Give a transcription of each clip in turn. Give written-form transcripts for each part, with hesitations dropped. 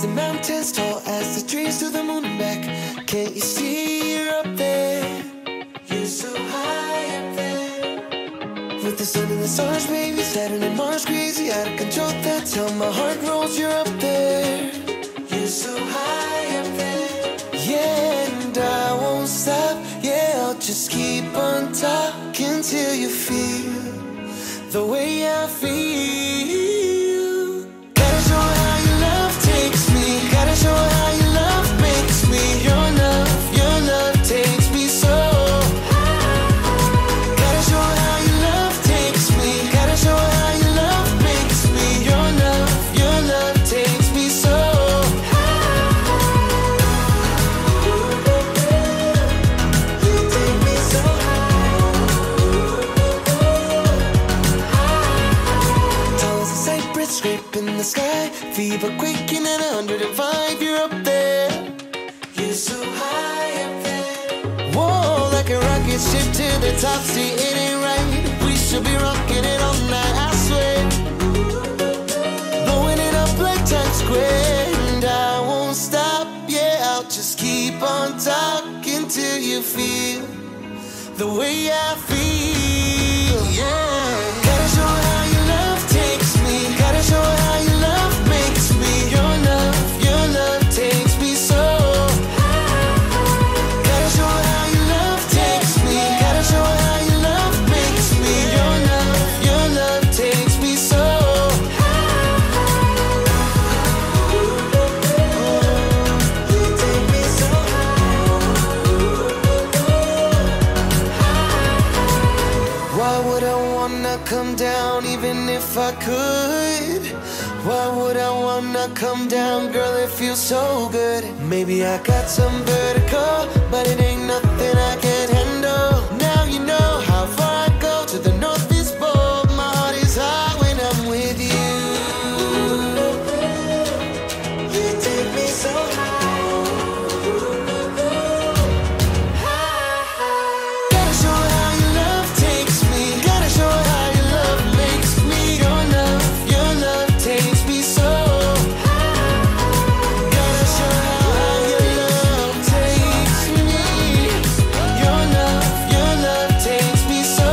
the mountains, tall as the trees, to the moon and back. Can't you see you're up there? You're so high up there. With the sun and the stars, baby, Saturn and Mars, crazy out of control. That's how my heart rolls. You're up there. You're so high up there. Yeah, and I won't stop. Yeah, I'll just keep on talking till you feel the way I feel. Gotta show how your love takes me. Gotta show how your love makes me. Your love takes me so high. Gotta show how your love takes me. Gotta show how your love makes me. Your love takes me so high. You take me so high. Tall as a cypress, scraping the sky. Fever quaking at 105. You're up there. You're so high up there. Whoa, like a rocket ship to the top. See, it ain't right. We should be rocking it all night, I swear. Blowing it up like Times Square. And I won't stop, yeah, I'll just keep on talking till you feel the way I feel, yeah. Gotta show how your love takes me. Gotta show how your love makes me. Your love takes me so high. Gotta show how your love takes me. Gotta show how your love makes me. Your love takes me so high. You take me so high. Why would I wanna come down even if I could? Why would I wanna come down, girl, it feels so good. Maybe I got some vertigo, but it ain't nothing I can't handle. Now you know how far I go to the Northeast Pole. My heart is high when I'm with you. You take me so high. Gotta show how your love takes me. Gotta show how your love makes me. Your love takes me so high. Gotta show how your love takes me. Your love takes me so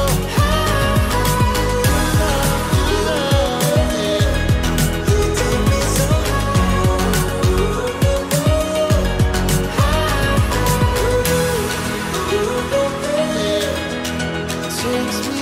high. Your love, yeah. You take me so high. Takes me